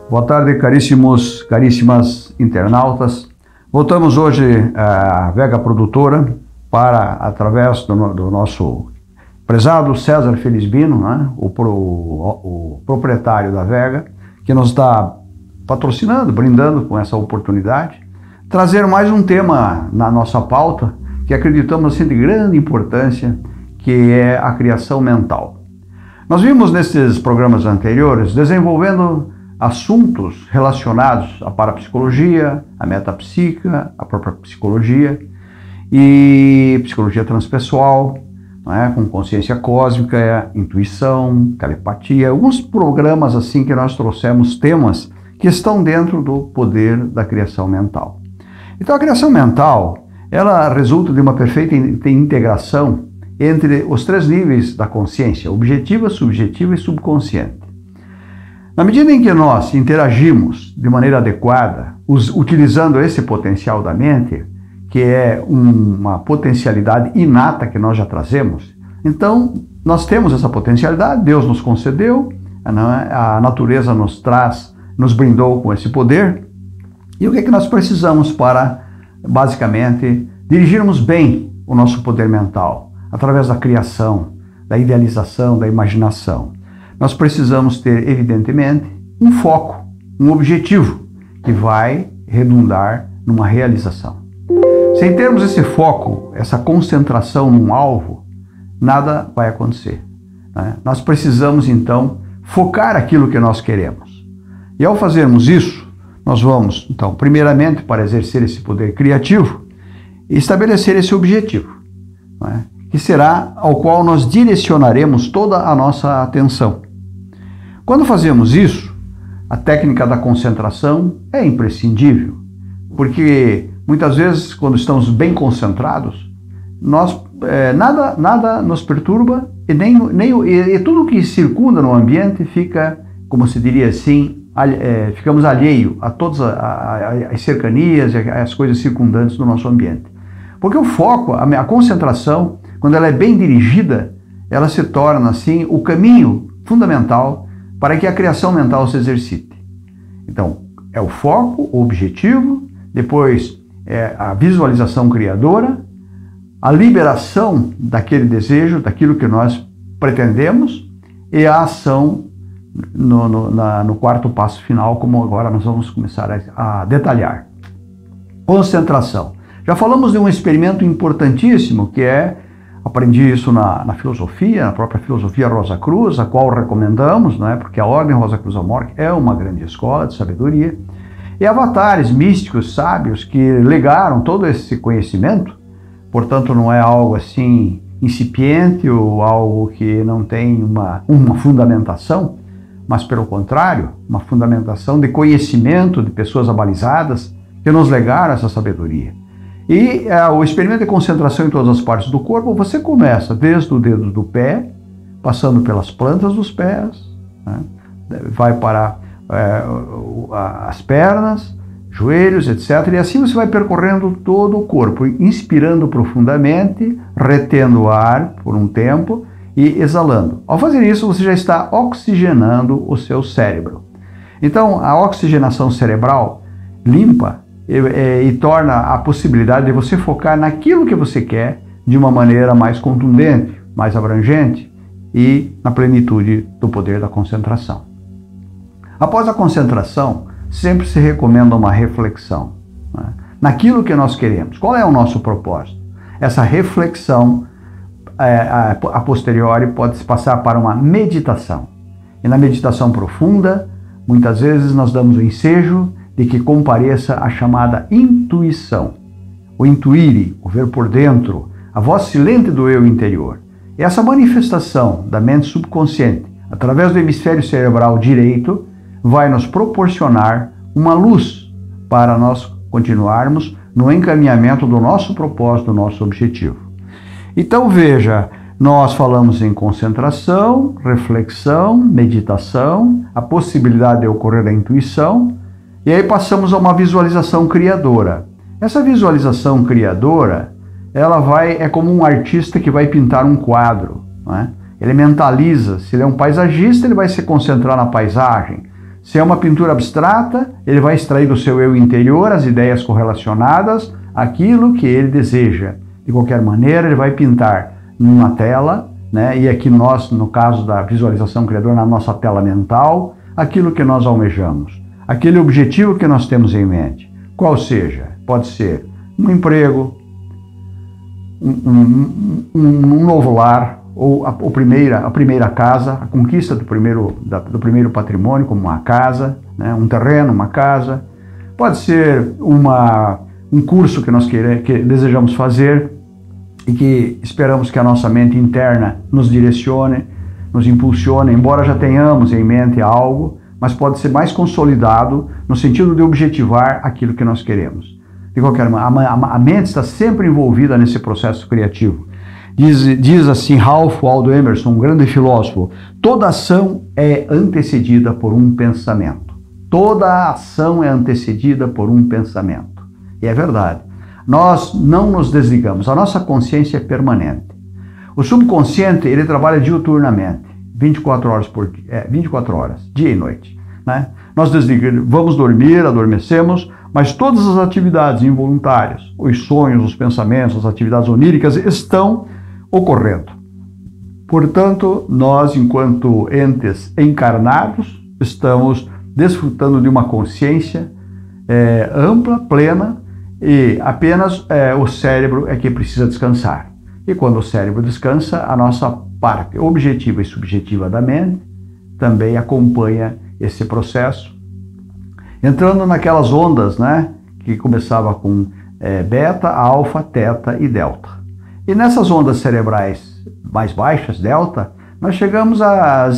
Boa tarde, caríssimas internautas. Voltamos hoje à Vega Produtora para, através do nosso prezado César Felisbino, né, o proprietário da Vega, que nos está patrocinando, brindando com essa oportunidade, trazer mais um tema na nossa pauta que acreditamos assim, de grande importância, que é a criação mental. Nós vimos nesses programas anteriores desenvolvendo assuntos relacionados à parapsicologia, à metapsíquica, à própria psicologia e psicologia transpessoal, né, com consciência cósmica, intuição, telepatia, alguns programas assim que nós trouxemos temas que estão dentro do poder da criação mental. Então a criação mental, ela resulta de uma perfeita integração entre os três níveis da consciência, objetiva, subjetiva e subconsciente. Na medida em que nós interagimos de maneira adequada, utilizando esse potencial da mente, que é uma potencialidade inata que nós já trazemos, então nós temos essa potencialidade, Deus nos concedeu, a natureza nos brindou com esse poder, e o que é que nós precisamos para, basicamente, dirigirmos bem o nosso poder mental, através da criação, da idealização, da imaginação. Nós precisamos ter, evidentemente, um foco, um objetivo, que vai redundar numa realização. Sem termos esse foco, essa concentração num alvo, nada vai acontecer, né? Nós precisamos, então, focar aquilo que nós queremos. E ao fazermos isso, nós vamos, então, primeiramente, para exercer esse poder criativo, estabelecer esse objetivo, né? Que será ao qual nós direcionaremos toda a nossa atenção. Quando fazemos isso, a técnica da concentração é imprescindível, porque muitas vezes, quando estamos bem concentrados, nada nos perturba e tudo que circunda no ambiente fica, como se diria assim, ficamos alheio a todas as cercanias e as coisas circundantes do nosso ambiente. Porque o foco, a concentração, quando ela é bem dirigida, ela se torna assim o caminho fundamental para que a criação mental se exercite. Então, é o foco, o objetivo, depois é a visualização criadora, a liberação daquele desejo, daquilo que nós pretendemos, e a ação no quarto passo final, como agora nós vamos começar a detalhar. Concentração. Já falamos de um experimento importantíssimo, que é, aprendi isso na filosofia, na própria filosofia Rosa Cruz, a qual recomendamos, né, porque a Ordem Rosa Cruz Amorque é uma grande escola de sabedoria, e avatares místicos, sábios, que legaram todo esse conhecimento, portanto não é algo assim incipiente ou algo que não tem uma fundamentação, mas pelo contrário, uma fundamentação de conhecimento de pessoas abalizadas que nos legaram essa sabedoria. E o experimento de concentração em todas as partes do corpo, você começa desde o dedo do pé, passando pelas plantas dos pés, né? Vai para as pernas, joelhos, etc. E assim você vai percorrendo todo o corpo, inspirando profundamente, retendo o ar por um tempo e exalando. Ao fazer isso, você já está oxigenando o seu cérebro. Então, a oxigenação cerebral limpa e torna a possibilidade de você focar naquilo que você quer de uma maneira mais contundente, mais abrangente e na plenitude do poder da concentração. Após a concentração, sempre se recomenda uma reflexão, né, naquilo que nós queremos. Qual é o nosso propósito? Essa reflexão, a posteriori, pode se passar para uma meditação. E na meditação profunda, muitas vezes nós damos o ensejo de que compareça a chamada intuição, o intuire, o ver por dentro, a voz silente do eu interior. E essa manifestação da mente subconsciente, através do hemisfério cerebral direito, vai nos proporcionar uma luz para nós continuarmos no encaminhamento do nosso propósito, do nosso objetivo. Então veja, nós falamos em concentração, reflexão, meditação, a possibilidade de ocorrer a intuição, e aí passamos a uma visualização criadora. Essa visualização criadora, é como um artista que vai pintar um quadro, não é? Ele mentaliza, se ele é um paisagista, ele vai se concentrar na paisagem. Se é uma pintura abstrata, ele vai extrair do seu eu interior as ideias correlacionadas àquilo que ele deseja. De qualquer maneira, ele vai pintar numa tela, né? E aqui nós, no caso da visualização criadora, na nossa tela mental, aquilo que nós almejamos, aquele objetivo que nós temos em mente. Qual seja? Pode ser um emprego, um novo lar, ou a primeira casa, a conquista do primeiro patrimônio, como uma casa, né? Um terreno, uma casa. Pode ser um curso que nós que desejamos fazer e que esperamos que a nossa mente interna nos direcione, nos impulsione, embora já tenhamos em mente algo, mas pode ser mais consolidado no sentido de objetivar aquilo que nós queremos. De qualquer maneira, a mente está sempre envolvida nesse processo criativo. Diz assim Ralph Waldo Emerson, um grande filósofo: toda ação é antecedida por um pensamento. Toda ação é antecedida por um pensamento. E é verdade. Nós não nos desligamos, a nossa consciência é permanente. O subconsciente, ele trabalha diuturnamente, 24 horas por dia, 24 horas, dia e noite, né? Nós desligamos, vamos dormir, adormecemos, mas todas as atividades involuntárias, os sonhos, os pensamentos, as atividades oníricas estão ocorrendo. Portanto, nós, enquanto entes encarnados, estamos desfrutando de uma consciência ampla, plena, e apenas o cérebro é que precisa descansar. E quando o cérebro descansa, a nossa parte objetiva e subjetiva da mente também acompanha esse processo, entrando naquelas ondas, né, que começava com beta, alfa, teta e delta. E nessas ondas cerebrais mais baixas, delta, nós chegamos a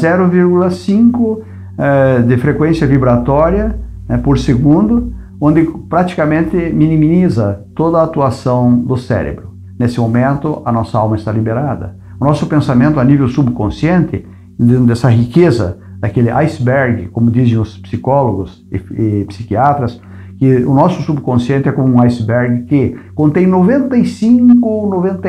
0,5 de frequência vibratória, né, por segundo, onde praticamente minimiza toda a atuação do cérebro. Nesse momento, a nossa alma está liberada. O nosso pensamento a nível subconsciente, dentro dessa riqueza, daquele iceberg, como dizem os psicólogos e psiquiatras, que o nosso subconsciente é como um iceberg que contém 95 ou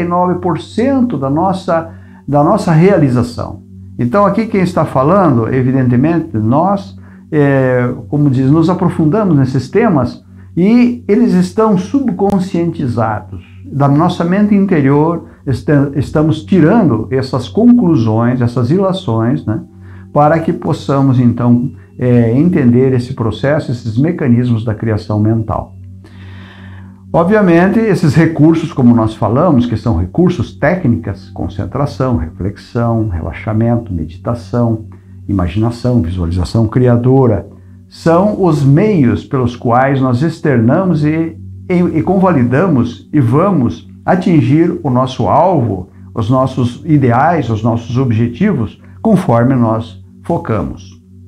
99% da nossa realização. Então, aqui quem está falando, evidentemente, nós, como diz, nos aprofundamos nesses temas e eles estão subconscientizados. Da nossa mente interior, estamos tirando essas conclusões, essas ilações, né, para que possamos, então, entender esse processo, esses mecanismos da criação mental. Obviamente, esses recursos, como nós falamos, que são recursos técnicas, concentração, reflexão, relaxamento, meditação, imaginação, visualização criadora, são os meios pelos quais nós externamos e convalidamos e vamos atingir o nosso alvo, os nossos ideais, os nossos objetivos, conforme nós focamos.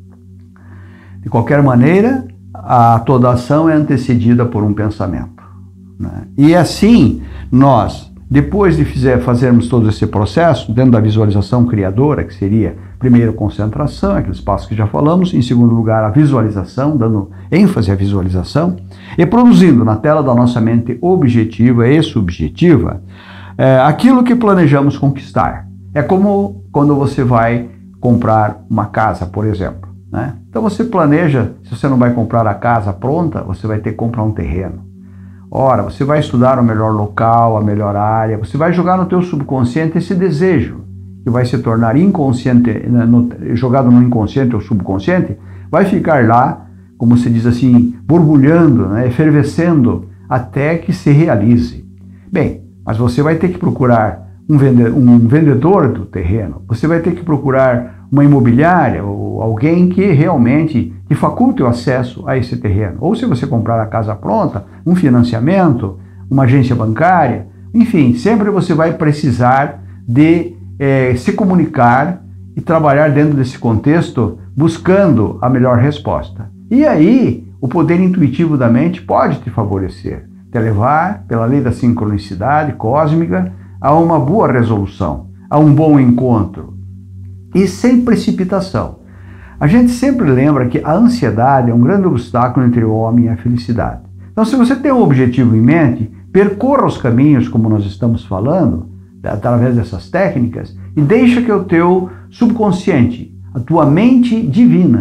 De qualquer maneira, toda ação é antecedida por um pensamento, né? E assim, nós, depois de fazermos todo esse processo, dentro da visualização criadora, que seria, primeiro, concentração, aqueles passos que já falamos, em segundo lugar, a visualização, dando ênfase à visualização, e produzindo na tela da nossa mente objetiva e subjetiva aquilo que planejamos conquistar. É como quando você vai comprar uma casa, por exemplo, né? Então você planeja, se você não vai comprar a casa pronta, você vai ter que comprar um terreno. Ora, você vai estudar o melhor local, a melhor área, você vai jogar no teu subconsciente esse desejo, que vai se tornar inconsciente, jogado no inconsciente ou subconsciente, vai ficar lá, como se diz assim, borbulhando, né, efervescendo, até que se realize. Bem, mas você vai ter que procurar um vendedor do terreno, você vai ter que procurar uma imobiliária ou alguém que realmente te faculte o acesso a esse terreno. Ou se você comprar a casa pronta, um financiamento, uma agência bancária, enfim, sempre você vai precisar de se comunicar e trabalhar dentro desse contexto buscando a melhor resposta. E aí, o poder intuitivo da mente pode te favorecer, te levar, pela lei da sincronicidade cósmica, a uma boa resolução, a um bom encontro. E sem precipitação. A gente sempre lembra que a ansiedade é um grande obstáculo entre o homem e a felicidade. Então, se você tem um objetivo em mente, percorra os caminhos, como nós estamos falando, através dessas técnicas, e deixa que o teu subconsciente, a tua mente divina,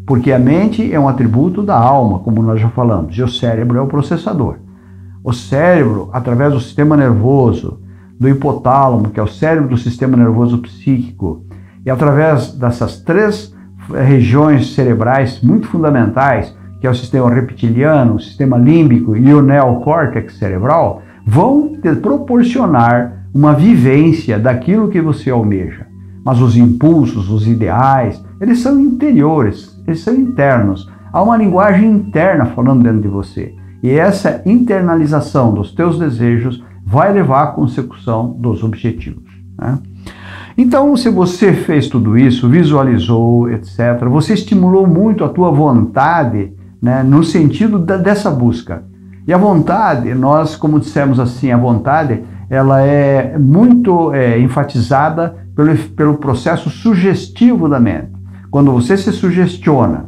Porque a mente é um atributo da alma, como nós já falamos, e o cérebro é o processador. O cérebro, através do sistema nervoso, do hipotálamo, que é o cérebro do sistema nervoso psíquico, e através dessas 3 regiões cerebrais muito fundamentais, que é o sistema reptiliano, o sistema límbico e o neocórtex cerebral, vão te proporcionar uma vivência daquilo que você almeja. Mas os impulsos, os ideais, eles são interiores, eles são internos. Há uma linguagem interna falando dentro de você. E essa internalização dos teus desejos vai levar à consecução dos objetivos, né? Então, se você fez tudo isso, visualizou, etc., você estimulou muito a tua vontade, né, no sentido dessa busca. E a vontade, nós, como dissemos assim, a vontade, ela é muito enfatizada pelo processo sugestivo da mente. Quando você se sugestiona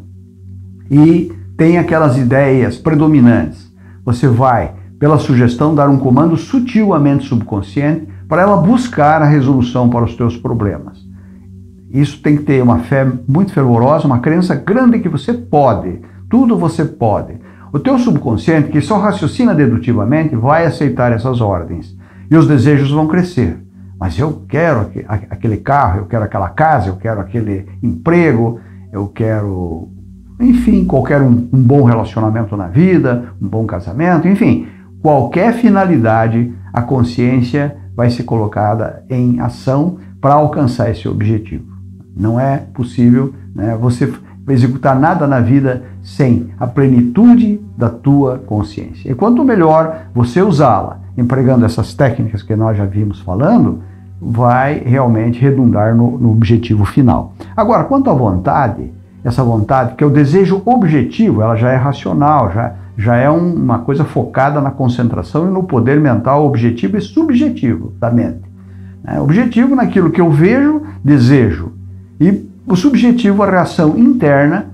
e tem aquelas ideias predominantes, você vai, pela sugestão, dar um comando sutil à mente subconsciente para ela buscar a resolução para os teus problemas. Isso tem que ter uma fé muito fervorosa, uma crença grande que você pode, tudo você pode. O teu subconsciente, que só raciocina dedutivamente, vai aceitar essas ordens e os desejos vão crescer. Mas eu quero aquele carro, eu quero aquela casa, eu quero aquele emprego, eu quero, enfim, qualquer um bom relacionamento na vida, um bom casamento, enfim, qualquer finalidade, a consciência vai ser colocada em ação para alcançar esse objetivo. Não é possível, né, você executar nada na vida sem a plenitude da tua consciência. E quanto melhor você usá-la, empregando essas técnicas que nós já vimos falando, vai realmente redundar no objetivo final. Agora, quanto à vontade, essa vontade, que é o desejo objetivo, ela já é racional, já é uma coisa focada na concentração e no poder mental objetivo e subjetivo da mente. Objetivo naquilo que eu vejo, desejo. E o subjetivo, a reação interna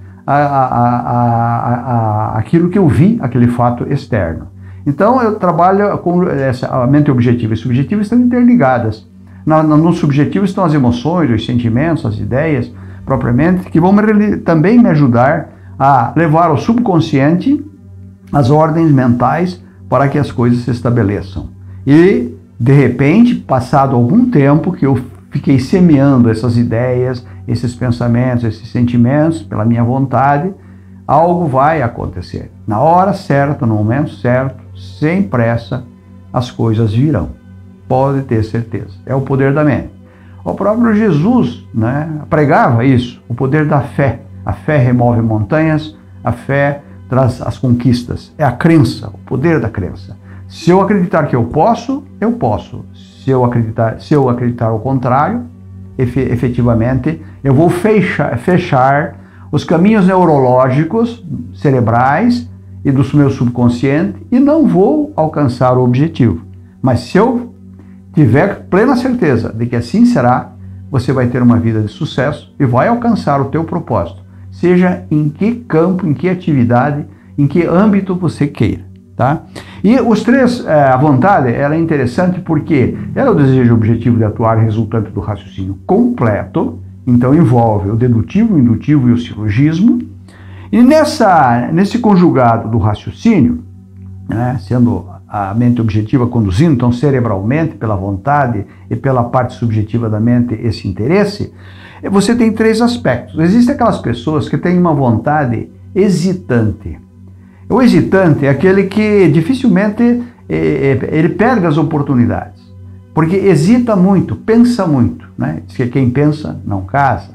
àquilo que eu vi, aquele fato externo. Então, eu trabalho com a mente objetiva e subjetiva estão interligadas. No subjetivo estão as emoções, os sentimentos, as ideias, propriamente, que vão também me ajudar a levar ao subconsciente as ordens mentais para que as coisas se estabeleçam. E, de repente, passado algum tempo que eu fiquei semeando essas ideias, esses pensamentos, esses sentimentos, pela minha vontade, algo vai acontecer. Na hora certa, no momento certo, sem pressa, as coisas virão. Pode ter certeza. É o poder da mente. O próprio Jesus, né, pregava isso, o poder da fé. A fé remove montanhas, a fé traz as conquistas. É a crença, o poder da crença. Se eu acreditar que eu posso, eu posso. Se eu acreditar ao contrário, efetivamente, eu vou fechar os caminhos neurológicos, cerebrais e do meu subconsciente e não vou alcançar o objetivo. Mas se eu tiver plena certeza de que assim será, você vai ter uma vida de sucesso e vai alcançar o teu propósito, seja em que campo, em que atividade, em que âmbito você queira, tá? E os 3, a vontade, ela é interessante porque ela é o desejo objetivo de atuar resultante do raciocínio completo, então envolve o dedutivo, o indutivo e o silogismo, e nesse conjugado do raciocínio, né, sendo a mente objetiva conduzindo, então cerebralmente, pela vontade e pela parte subjetiva da mente, esse interesse, você tem 3 aspectos. Existem aquelas pessoas que têm uma vontade hesitante. O hesitante é aquele que dificilmente ele perde as oportunidades, porque hesita muito, pensa muito, né? Diz que quem pensa não casa.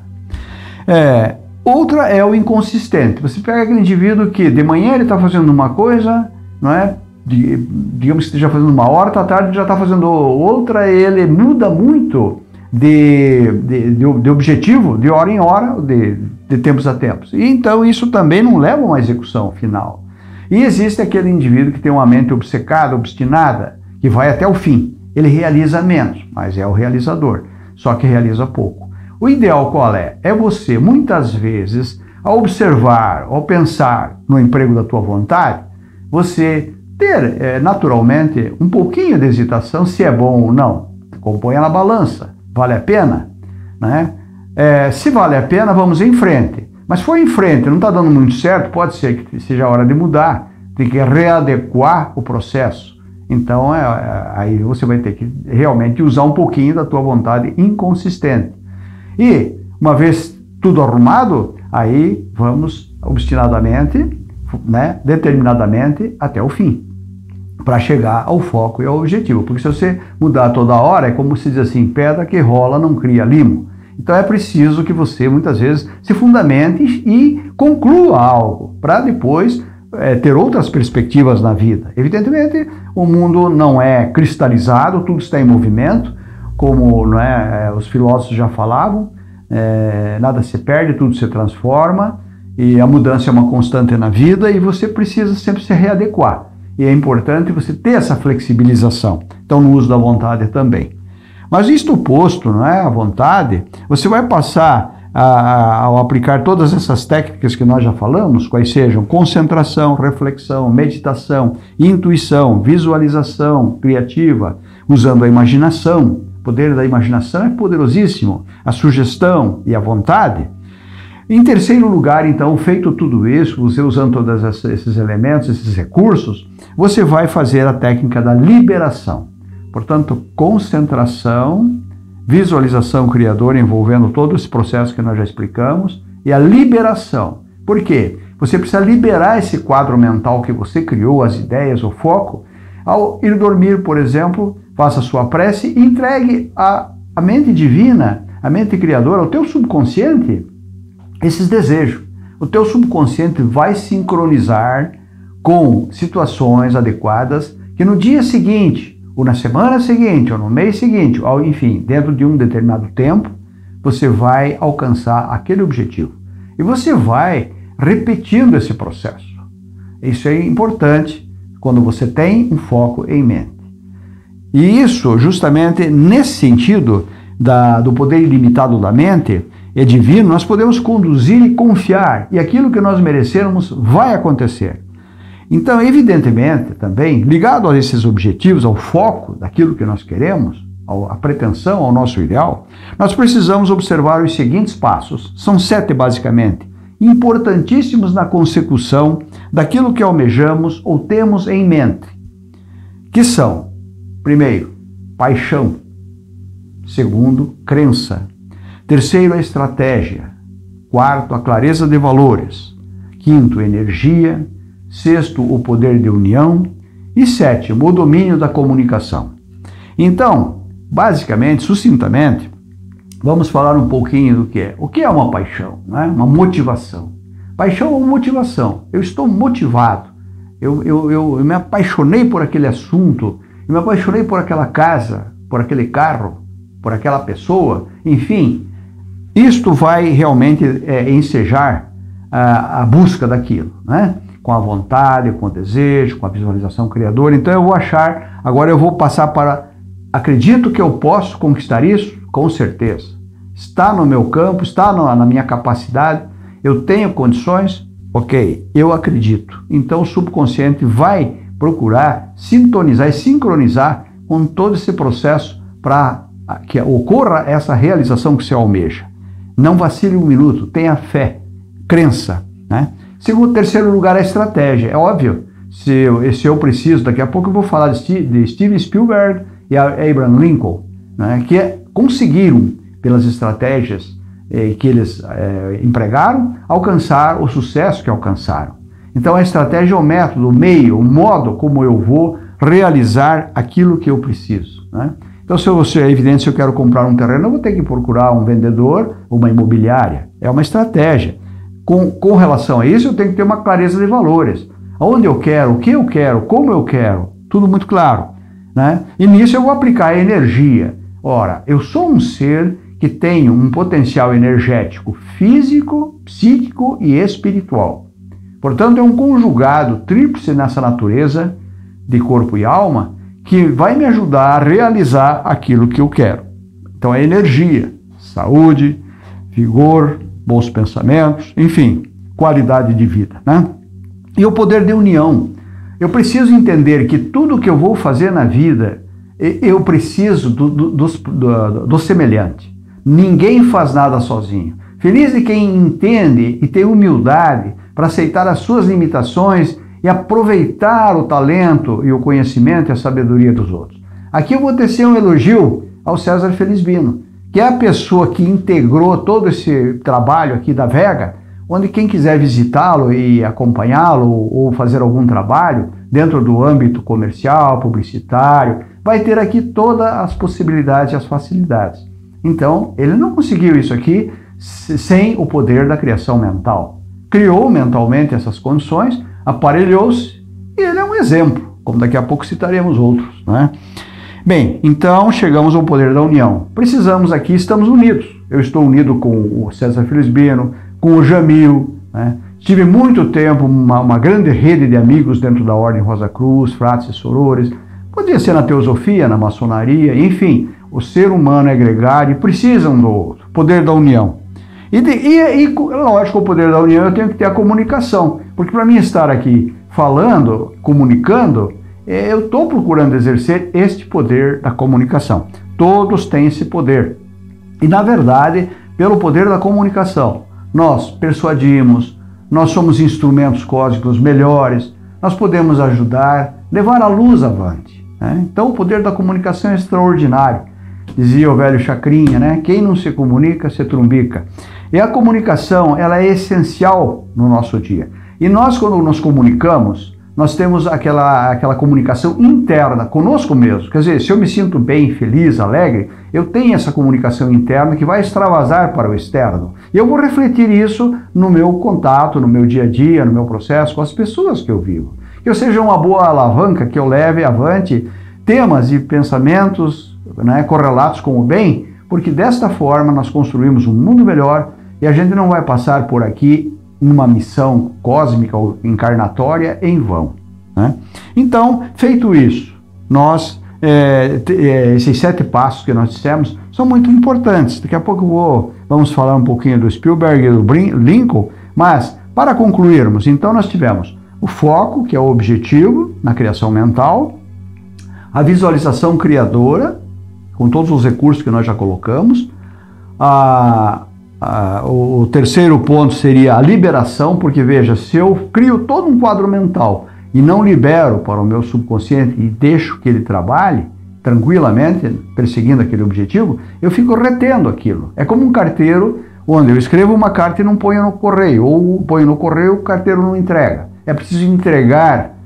Outra é o inconsistente. Você pega aquele indivíduo que de manhã ele está fazendo uma coisa, não é? Digamos que esteja fazendo uma hora, à tarde já está fazendo outra, ele muda muito de objetivo, de hora em hora, de tempos a tempos. E então isso também não leva a uma execução final. E existe aquele indivíduo que tem uma mente obcecada, obstinada, que vai até o fim. Ele realiza menos, mas é o realizador, só que realiza pouco. O ideal qual é? É você, muitas vezes, ao observar, ao pensar no emprego da tua vontade, você ter naturalmente um pouquinho de hesitação se é bom ou não. Componha na balança. Vale a pena? Né? Se vale a pena, vamos em frente. Mas foi em frente, não está dando muito certo, pode ser que seja a hora de mudar, tem que readequar o processo. Então, aí você vai ter que realmente usar um pouquinho da tua vontade inconsistente. E, uma vez tudo arrumado, aí vamos obstinadamente, né, determinadamente até o fim, para chegar ao foco e ao objetivo. Porque se você mudar toda hora, é como se diz assim, pedra que rola não cria limo. Então é preciso que você, muitas vezes, se fundamente e conclua algo, para depois ter outras perspectivas na vida. Evidentemente, o mundo não é cristalizado, tudo está em movimento, como não é, os filósofos já falavam, nada se perde, tudo se transforma, e a mudança é uma constante na vida, e você precisa sempre se readequar. E é importante você ter essa flexibilização, então no uso da vontade também. Mas isto posto, não é, a vontade, você vai passar ao aplicar todas essas técnicas que nós já falamos, quais sejam concentração, reflexão, meditação, intuição, visualização criativa, usando a imaginação. O poder da imaginação é poderosíssimo, a sugestão e a vontade. Em terceiro lugar, então, feito tudo isso, você usando todos esses elementos, esses recursos, você vai fazer a técnica da liberação. Portanto, concentração, visualização criadora envolvendo todo esse processo que nós já explicamos e a liberação. Por quê? Você precisa liberar esse quadro mental que você criou, as ideias, o foco. Ao ir dormir, por exemplo, faça a sua prece e entregue à mente divina, à mente criadora, ao teu subconsciente, esses desejos. O teu subconsciente vai sincronizar com situações adequadas que no dia seguinte, ou na semana seguinte, ou no mês seguinte, ou, enfim, dentro de um determinado tempo, você vai alcançar aquele objetivo. E você vai repetindo esse processo. Isso é importante quando você tem um foco em mente. E isso, justamente nesse sentido do poder ilimitado da mente, é divino, nós podemos conduzir e confiar, e aquilo que nós merecermos vai acontecer. Então, evidentemente, também, ligado a esses objetivos, ao foco daquilo que nós queremos, à pretensão, ao nosso ideal, nós precisamos observar os seguintes passos. São 7, basicamente, importantíssimos na consecução daquilo que almejamos ou temos em mente, que são, primeiro, paixão. Segundo, crença. Terceiro, a estratégia. Quarto, a clareza de valores. Quinto, energia. Sexto, o poder de união. E sétimo, o domínio da comunicação. Então, basicamente, sucintamente, vamos falar um pouquinho do que é. O que é uma paixão? Não é? Uma motivação. Paixão é uma motivação. Eu estou motivado. Eu me apaixonei por aquele assunto. Eu me apaixonei por aquela casa, por aquele carro, por aquela pessoa. Enfim, isto vai realmente ensejar a busca daquilo, né? Com a vontade, com o desejo, com a visualização criadora. Então eu vou achar, agora eu vou passar para, acredito que eu posso conquistar isso? Com certeza. Está no meu campo, está na minha capacidade, eu tenho condições? Ok, eu acredito. Então o subconsciente vai procurar sintonizar e sincronizar com todo esse processo para que ocorra essa realização que você almeja. Não vacile um minuto, tenha fé, crença, né? Terceiro lugar, a estratégia. É óbvio, se eu preciso, daqui a pouco eu vou falar de Steven Spielberg e Abraham Lincoln, né, que conseguiram, pelas estratégias que eles empregaram, alcançar o sucesso que alcançaram. Então a estratégia é o método, o meio, o modo como eu vou realizar aquilo que eu preciso, né? Então, é evidente, se eu quero comprar um terreno, eu vou ter que procurar um vendedor, uma imobiliária. É uma estratégia. Com relação a isso, eu tenho que ter uma clareza de valores. Aonde eu quero, o que eu quero, como eu quero, tudo muito claro, né? E nisso eu vou aplicar a energia. Ora, eu sou um ser que tem um potencial energético físico, psíquico e espiritual. Portanto, é um conjugado tríplice nessa natureza de corpo e alma que vai me ajudar a realizar aquilo que eu quero. Então é energia, saúde, vigor, bons pensamentos, enfim, qualidade de vida, né? E o poder de união. Eu preciso entender que tudo que eu vou fazer na vida, eu preciso do semelhante. Ninguém faz nada sozinho. Feliz de quem entende e tem humildade para aceitar as suas limitações e aproveitar o talento e o conhecimento e a sabedoria dos outros. Aqui eu vou tecer um elogio ao César Felisbino, que é a pessoa que integrou todo esse trabalho aqui da Vega, onde quem quiser visitá-lo e acompanhá-lo ou fazer algum trabalho dentro do âmbito comercial, publicitário, vai ter aqui todas as possibilidades e as facilidades. Então, ele não conseguiu isso aqui sem o poder da criação mental. Criou mentalmente essas condições, aparelhou-se e ele é um exemplo, como daqui a pouco citaremos outros, né? Bem, então chegamos ao poder da união. Precisamos aqui, estamos unidos. Eu estou unido com o César Felisbino, com o Jamil, né? Tive muito tempo uma grande rede de amigos dentro da Ordem Rosa Cruz, fratres e sorores. Podia ser na teosofia, na maçonaria, enfim. O ser humano é gregário e precisa um do outro. Poder da união. E lógico, o poder da união eu tenho que ter a comunicação. Porque para mim estar aqui falando, comunicando, eu estou procurando exercer este poder da comunicação. Todos têm esse poder. E na verdade, pelo poder da comunicação, nós persuadimos, nós somos instrumentos cósmicos melhores, nós podemos ajudar, levar a luz avante, né? Então o poder da comunicação é extraordinário. Dizia o velho Chacrinha, né? Quem não se comunica, se trumbica. E a comunicação, ela é essencial no nosso dia. E nós, quando nos comunicamos, nós temos aquela comunicação interna, conosco mesmo. Quer dizer, se eu me sinto bem, feliz, alegre, eu tenho essa comunicação interna que vai extravasar para o externo. E eu vou refletir isso no meu contato, no meu dia a dia, no meu processo, com as pessoas que eu vivo. Que eu seja uma boa alavanca, que eu leve avante temas e pensamentos, né, correlatos com o bem, porque desta forma nós construímos um mundo melhor e a gente não vai passar por aqui numa missão cósmica ou encarnatória em vão, né? Então, feito isso, nós, esses 7 passos que nós dissemos são muito importantes. Daqui a pouco vamos falar um pouquinho do Spielberg e do Lincoln, mas para concluirmos, então nós tivemos o foco, que é o objetivo na criação mental, a visualização criadora, com todos os recursos que nós já colocamos, o terceiro ponto seria a liberação, porque veja, se eu crio todo um quadro mental e não libero para o meu subconsciente e deixo que ele trabalhe tranquilamente, perseguindo aquele objetivo, eu fico retendo aquilo. É como um carteiro, onde eu escrevo uma carta e não ponho no correio, ou ponho no correio, o carteiro não entrega. É preciso entregar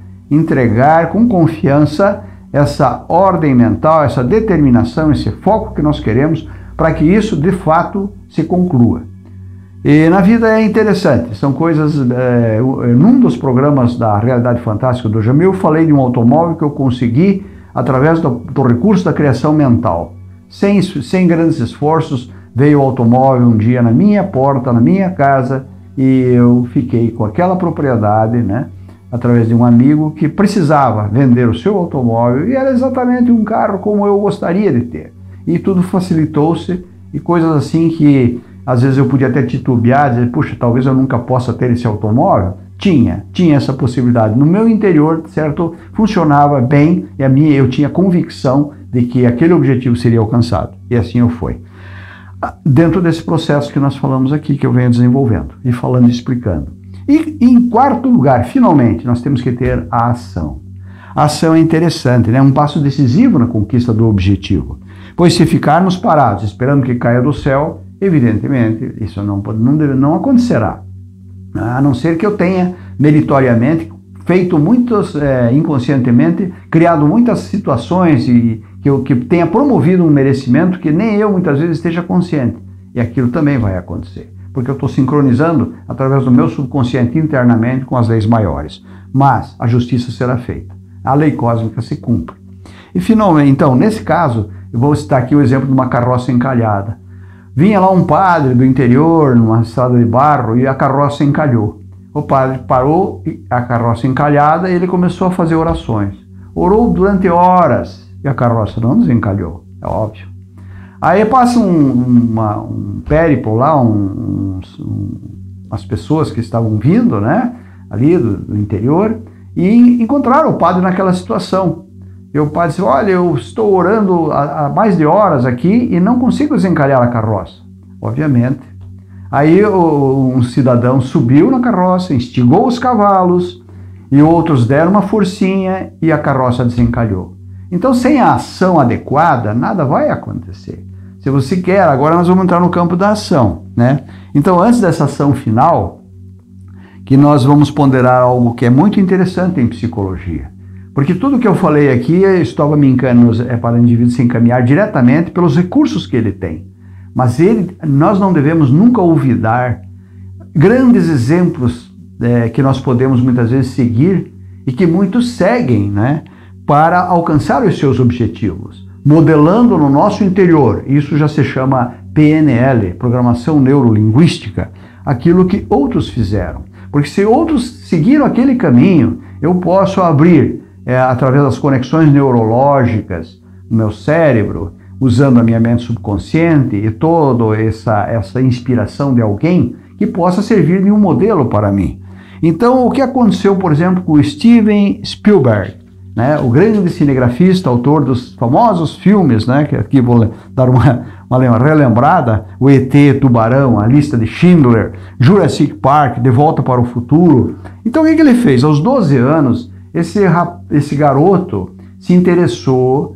com confiança essa ordem mental, essa determinação, esse foco que nós queremos, para que isso de fato se conclua. E na vida é interessante, são coisas, num dos programas da Realidade Fantástica do Jamil, eu falei de um automóvel que eu consegui através do recurso da criação mental. Sem grandes esforços, veio o automóvel um dia na minha porta, na minha casa, e eu fiquei com aquela propriedade, né, através de um amigo que precisava vender o seu automóvel, e era exatamente um carro como eu gostaria de ter. E tudo facilitou-se, e coisas assim que às vezes eu podia até titubear, dizer, puxa, talvez eu nunca possa ter esse automóvel. Tinha essa possibilidade. No meu interior, certo, funcionava bem, e eu tinha convicção de que aquele objetivo seria alcançado. E assim eu fui. Dentro desse processo que nós falamos aqui, que eu venho desenvolvendo, e falando e explicando. E em quarto lugar, finalmente, nós temos que ter a ação. A ação é interessante, né? Um passo decisivo na conquista do objetivo. Pois se ficarmos parados esperando que caia do céu, evidentemente isso não acontecerá. A não ser que eu tenha meritoriamente feito inconscientemente, criado muitas situações e que tenha promovido um merecimento que nem eu muitas vezes esteja consciente. E aquilo também vai acontecer, porque eu estou sincronizando através do meu subconsciente internamente com as leis maiores. Mas a justiça será feita, a lei cósmica se cumpre. E finalmente, então, nesse caso, eu vou citar aqui o exemplo de uma carroça encalhada. Vinha lá um padre do interior, numa estrada de barro, e a carroça encalhou. O padre parou, a carroça encalhada, e ele começou a fazer orações. Orou durante horas, e a carroça não desencalhou, é óbvio. Aí passa um périplo lá, umas pessoas que estavam vindo, né, ali do interior, e encontraram o padre naquela situação. E o padre disse, olha, eu estou orando há mais de horas aqui e não consigo desencalhar a carroça. Obviamente, Aí um cidadão subiu na carroça, instigou os cavalos e outros deram uma forcinha e a carroça desencalhou. Então, sem a ação adequada, nada vai acontecer. Se você quer, agora nós vamos entrar no campo da ação, né? Então, antes dessa ação final, que nós vamos ponderar algo que é muito interessante em psicologia. Porque tudo que eu falei aqui, eu estava me encaminhando para o indivíduo se encaminhar diretamente pelos recursos que ele tem. Mas nós não devemos nunca olvidar grandes exemplos que nós podemos muitas vezes seguir e que muitos seguem, né, para alcançar os seus objetivos, modelando no nosso interior. Isso já se chama PNL, Programação Neurolinguística, aquilo que outros fizeram. Porque se outros seguiram aquele caminho, eu posso abrir, através das conexões neurológicas no meu cérebro, usando a minha mente subconsciente e toda essa inspiração de alguém que possa servir de um modelo para mim. Então, o que aconteceu, por exemplo, com o Steven Spielberg, né, o grande cinegrafista, autor dos famosos filmes, né, que aqui vou dar uma relembrada, o E.T., Tubarão, A Lista de Schindler, Jurassic Park, De Volta para o Futuro. Então, o que ele fez? Aos 12 anos, esse garoto se interessou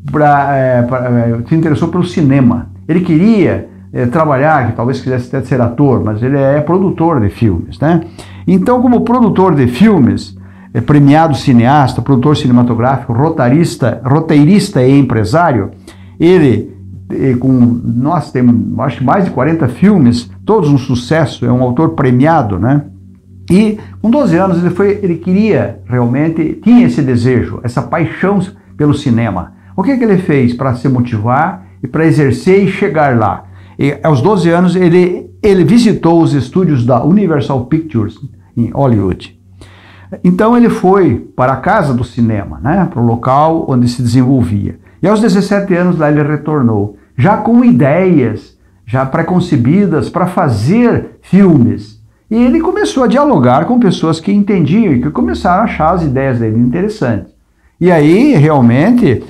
pelo cinema. Ele queria trabalhar, que talvez quisesse até ser ator, mas ele é produtor de filmes, né? Então, como produtor de filmes, premiado cineasta, produtor cinematográfico, roteirista e empresário, ele, tem acho que mais de 40 filmes, todos um sucesso, é um autor premiado, né? E com 12 anos ele queria realmente, tinha esse desejo, essa paixão pelo cinema. O que ele fez para se motivar e para exercer e chegar lá? E, aos 12 anos ele visitou os estúdios da Universal Pictures em Hollywood. Então ele foi para a casa do cinema, né, para o local onde se desenvolvia. E aos 17 anos lá ele retornou, já com ideias, já pré-concebidas para fazer filmes. E ele começou a dialogar com pessoas que entendiam e que começaram a achar as ideias dele interessantes. E aí, realmente,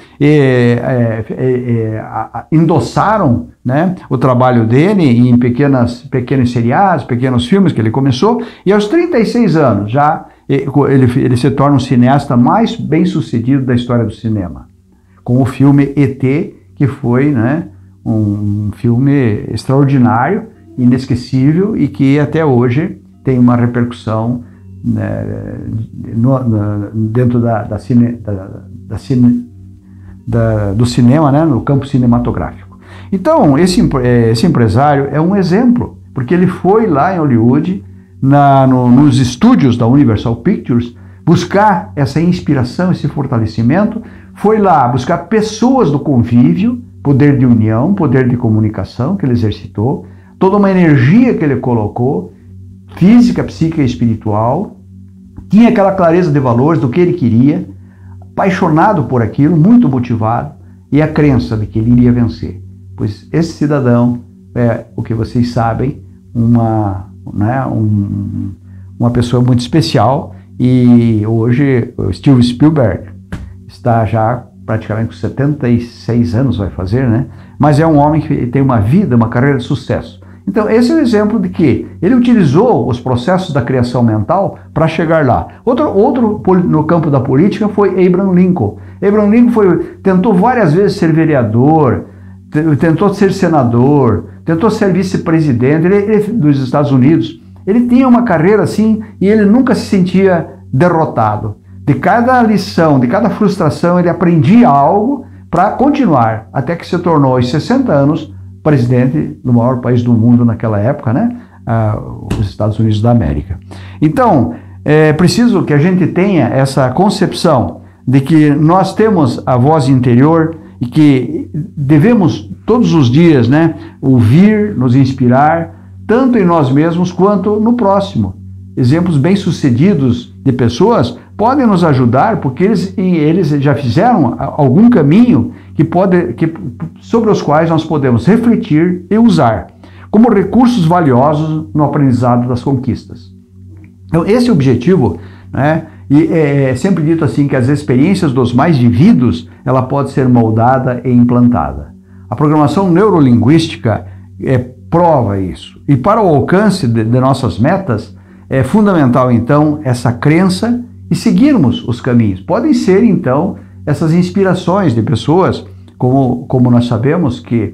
endossaram, né, o trabalho dele em pequenos seriados, pequenos filmes que ele começou. E aos 36 anos, já ele se torna o cineasta mais bem-sucedido da história do cinema. Com o filme E.T., que foi, né, um filme extraordinário, inesquecível e que até hoje tem uma repercussão, né, dentro do cinema, né, no campo cinematográfico. Então, esse empresário é um exemplo, porque ele foi lá em Hollywood, nos estúdios da Universal Pictures, buscar essa inspiração, esse fortalecimento, foi lá buscar pessoas do convívio, poder de união, poder de comunicação que ele exercitou, toda uma energia que ele colocou, física, psíquica e espiritual, tinha aquela clareza de valores do que ele queria, apaixonado por aquilo, muito motivado, e a crença de que ele iria vencer. Pois esse cidadão é, o que vocês sabem, uma pessoa muito especial, e hoje o Steven Spielberg está já praticamente com 76 anos, vai fazer, né? Mas é um homem que tem uma vida, uma carreira de sucesso. Então, esse é o exemplo de que ele utilizou os processos da criação mental para chegar lá. Outro no campo da política foi Abraham Lincoln. Abraham Lincoln tentou várias vezes ser vereador, tentou ser senador, tentou ser vice-presidente dos Estados Unidos. Ele tinha uma carreira assim e ele nunca se sentia derrotado. De cada lição, de cada frustração, ele aprendia algo para continuar, até que se tornou aos 60 anos presidente do maior país do mundo naquela época, né? Os Estados Unidos da América. Então, é preciso que a gente tenha essa concepção de que nós temos a voz interior e que devemos todos os dias, né, ouvir, nos inspirar, tanto em nós mesmos quanto no próximo. Exemplos bem-sucedidos de pessoas podem nos ajudar porque eles já fizeram algum caminho sobre os quais nós podemos refletir e usar como recursos valiosos no aprendizado das conquistas. Então, esse é o objetivo, né? E é sempre dito assim que as experiências dos mais vividos, ela pode ser moldada e implantada. A programação neurolinguística prova isso. E para o alcance de nossas metas, é fundamental, então, essa crença e seguirmos os caminhos. Podem ser, então, essas inspirações de pessoas, como nós sabemos que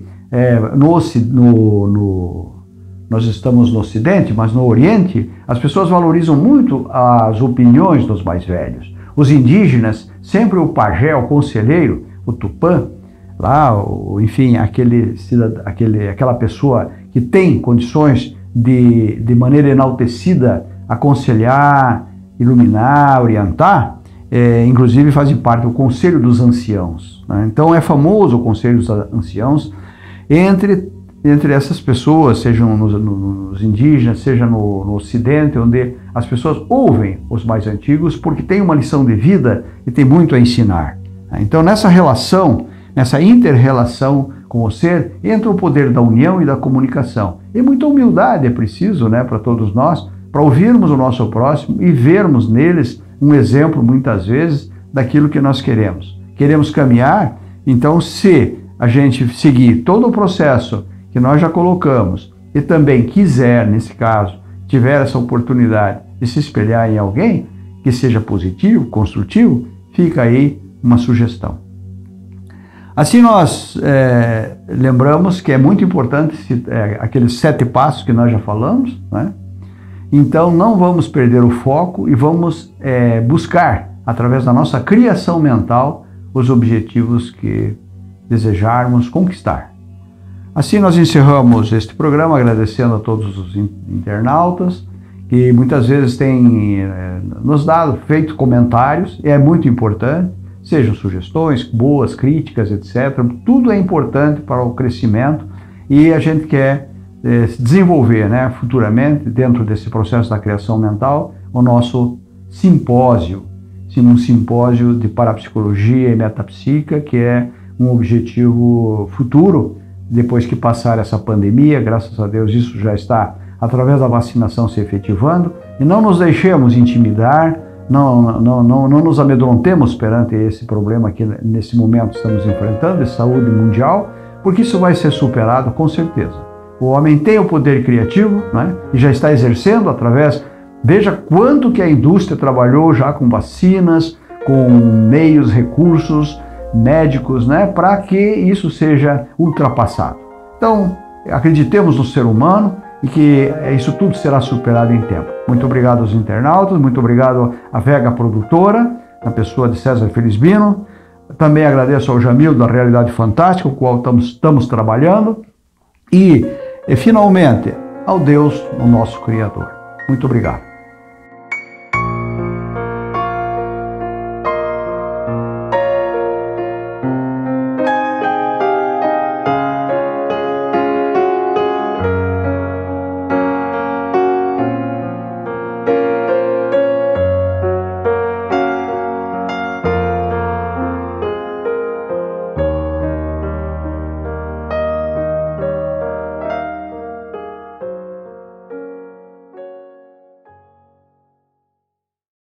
nós estamos no Ocidente, mas no Oriente, as pessoas valorizam muito as opiniões dos mais velhos. Os indígenas, sempre o pajé, o conselheiro, o tupã, lá, enfim, aquela pessoa que tem condições de maneira enaltecida aconselhar, iluminar, orientar, inclusive fazem parte do Conselho dos Anciãos, né? Então é famoso o Conselho dos Anciãos entre essas pessoas, sejam nos indígenas, seja no Ocidente, onde as pessoas ouvem os mais antigos porque tem uma lição de vida e tem muito a ensinar. Então nessa relação, nessa inter-relação com o ser, entra o poder da união e da comunicação. E muita humildade é preciso, né, para todos nós, para ouvirmos o nosso próximo e vermos neles um exemplo, muitas vezes, daquilo que nós queremos. Queremos caminhar, então se a gente seguir todo o processo que nós já colocamos e também quiser, nesse caso, tiver essa oportunidade de se espelhar em alguém que seja positivo, construtivo, fica aí uma sugestão. Assim nós lembramos que é muito importante aqueles 7 passos que nós já falamos, né? Então não vamos perder o foco e vamos buscar, através da nossa criação mental, os objetivos que desejarmos conquistar. Assim nós encerramos este programa agradecendo a todos os internautas que muitas vezes têm nos feito comentários, e é muito importante, sejam sugestões, boas, críticas, etc. Tudo é importante para o crescimento e a gente quer desenvolver, né, futuramente, dentro desse processo da criação mental, o nosso simpósio, um simpósio de parapsicologia e metapsíquica, que é um objetivo futuro, depois que passar essa pandemia. Graças a Deus isso já está, através da vacinação, se efetivando, e não nos deixemos intimidar, não nos amedrontemos perante esse problema que nesse momento estamos enfrentando, de saúde mundial, porque isso vai ser superado com certeza. O homem tem o poder criativo, né, e já está exercendo através, veja quanto que a indústria trabalhou já com vacinas, com meios, recursos médicos, né, para que isso seja ultrapassado. Então, acreditemos no ser humano e que isso tudo será superado em tempo. Muito obrigado aos internautas, muito obrigado à Vega Produtora, na pessoa de César Felisbino. Também agradeço ao Jamil da Realidade Fantástica, com o qual estamos trabalhando. E finalmente, ao Deus, o nosso Criador. Muito obrigado.